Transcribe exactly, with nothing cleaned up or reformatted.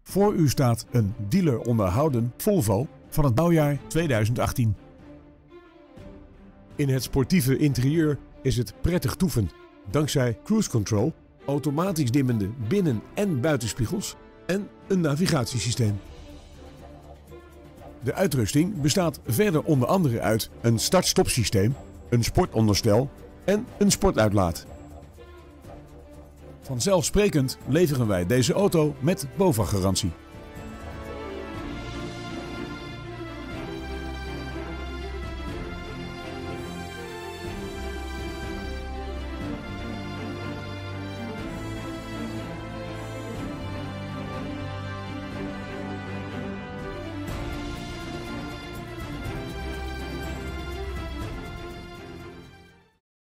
Voor u staat een dealer onderhouden Volvo van het bouwjaar tweeduizend achttien. In het sportieve interieur is het prettig toeven dankzij cruise control, automatisch dimmende binnen- en buitenspiegels en een navigatiesysteem. De uitrusting bestaat verder onder andere uit een start-stop systeem, een sportonderstel en een sportuitlaat. Vanzelfsprekend leveren wij deze auto met BOVAG-garantie.